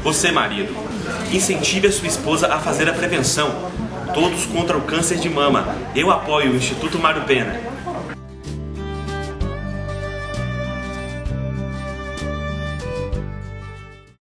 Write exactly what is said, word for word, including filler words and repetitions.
Você, marido, incentive a sua esposa a fazer a prevenção. Todos contra o câncer de mama. Eu apoio o Instituto Mário Pena.